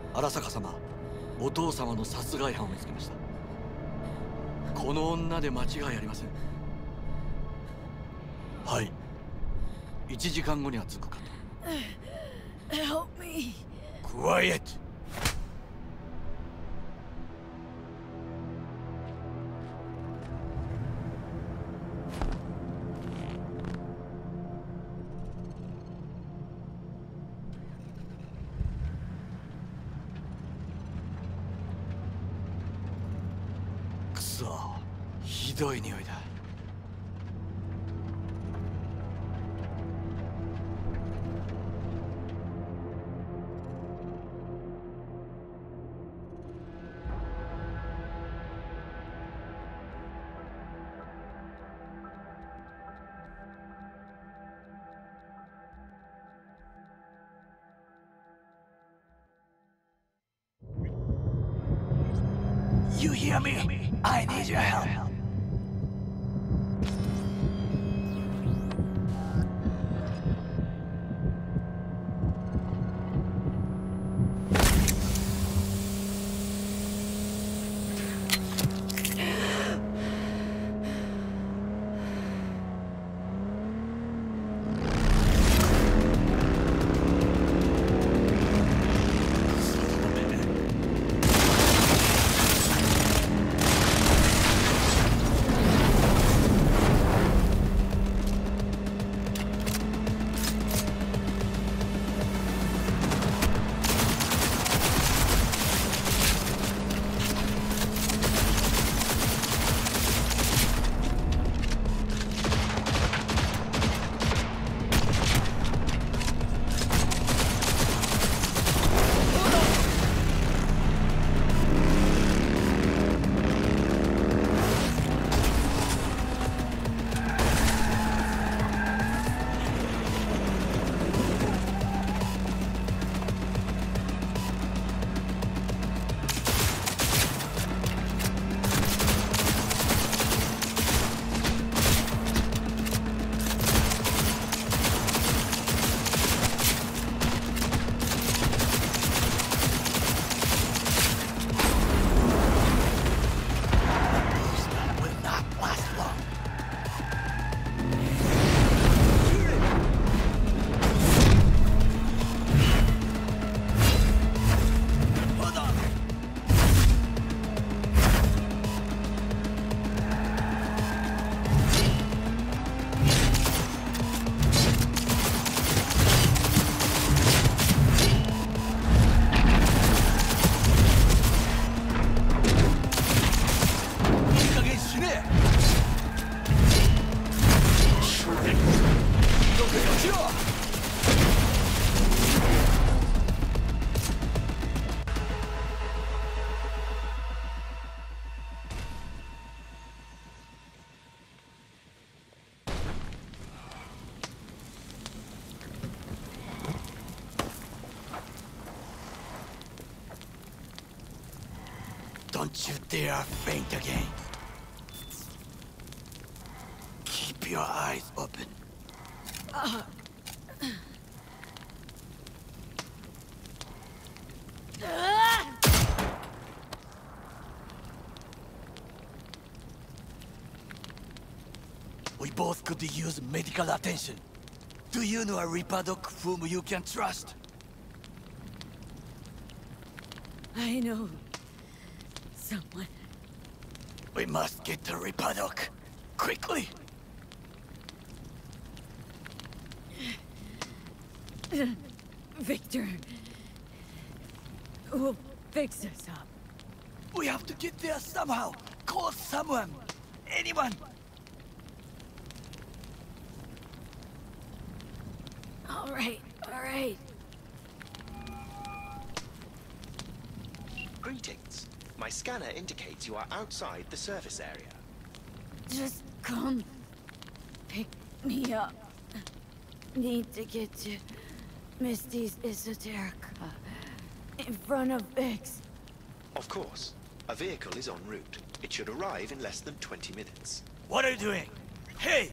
荒坂様、お父様の殺害犯を見つけました。この女で間違いありません。はい、1時間後には着くかと。 Help me. Quiet! くそ、ひどい匂いだ。 You hear me? I need your help. Don't you dare faint again. Keep your eyes open. We both could use medical attention. Do you know a Reaper Doc whom you can trust? I know someone. We must get to Reaper Doc. Quickly! Victor will fix us up. We have to get there somehow. Call someone. Anyone. All right, all right. Greetings. My scanner indicates you are outside the service area. Just come pick me up. Need to get to Misty's Esoterica in front of Bix. Of course. A vehicle is en route. It should arrive in less than 20 minutes. What are you doing? Hey!